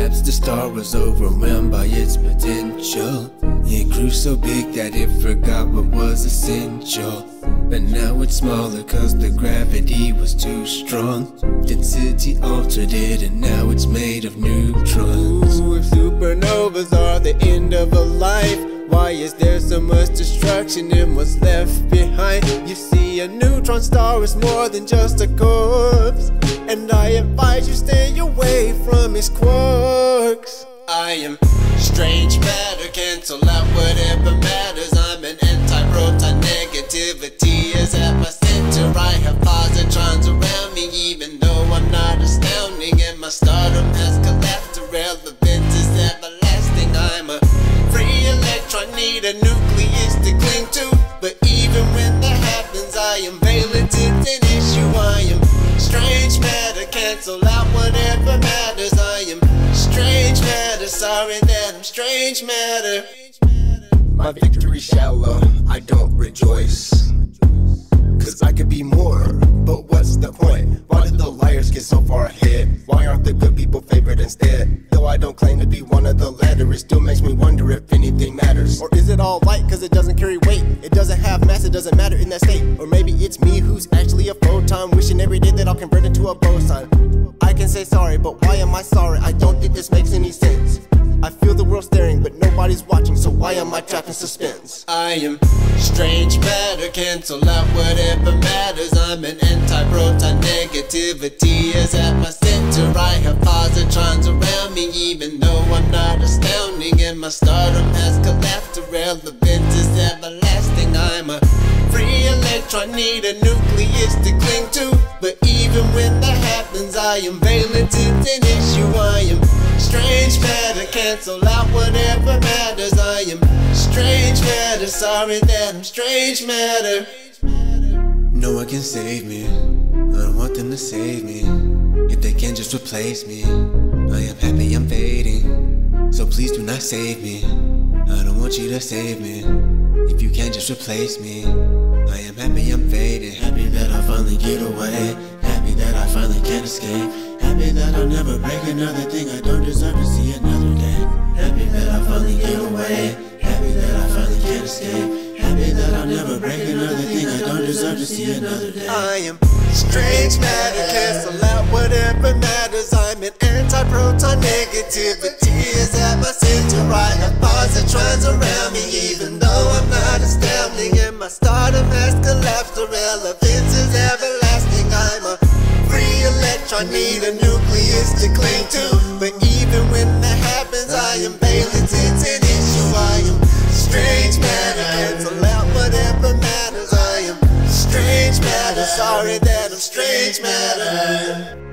collapsed, the star was overwhelmed by its potential. It grew so big that it forgot what was essential. But now it's smaller cause the gravity was too strong. Density altered it and now it's made of neutrons. Ooh, if supernovas are the end of a life, why is there so much destruction in what's left behind? You see, a neutron star is more than just a corpse, and I advise you stay away from its quarks. I am strange matter, cancel out whatever matters. I'm an anti-proton, negativity is at my center. I have positrons around me, even though I'm not astounding, and my stardom has collapsed. Irrelevance is everlasting. I'm a free electron, need a nucleus to cling to. But even when that happens, I am valent, it's an issue. I am strange matter, cancel out whatever matters. I am strange matter, sorry that I'm strange matter. My victory shallow, I don't rejoice, cause I could be more, but what's the point? Why did the liars get so far ahead? Why aren't the good people favored instead? Though I don't claim to be one of the latter, it still makes me wonder if anything matters. Or is it all light cause it doesn't carry weight? It doesn't have mass, it doesn't matter in that state. Or maybe it's me who's actually a photon, wishing every day that I'll convert into a boson. I can say sorry, but why am I sorry? I don't think this makes any sense. I feel the world staring, but nobody's watching, so why am I trapped in suspense? I am strange matter, cancel out whatever matters. I'm an anti-proton, negativity is at my center. I have positrons around me, even though I'm not astounding, and my stardom has collapsed. Irrelevance is everlasting. I'm a free electron, need a nucleus to cling to. But even when that happens, I am valent, it's an issue. I am strange matter, cancel out whatever matters. I am strange matter, sorry that I'm strange matter. No one can save me, I don't want them to save me. If they can just replace me, I am happy I'm fading, so please do not save me. I don't want you to save me. If you can just replace me, I am happy I'm fading. Happy that I finally get away, happy that I finally can escape, happy that I'll never break another thing. I don't deserve to see another day. Happy that I finally get away, happy that I finally can escape, happy that I'll never break another thing. I don't deserve to see another day. I am strange matter, cancel out whatever matters. I'm an anti-proton, negativity is at my center. I have positrons around me, even though I'm not astounding, and my stardom has collapsed. Irrelevance is everlasting. I'm a free electron, need a nucleus to cling to. But even when that happens, I am valent, it's an issue. I am strange matter, cancel out whatever matters. I am strange matter, sorry that I'm strange matter.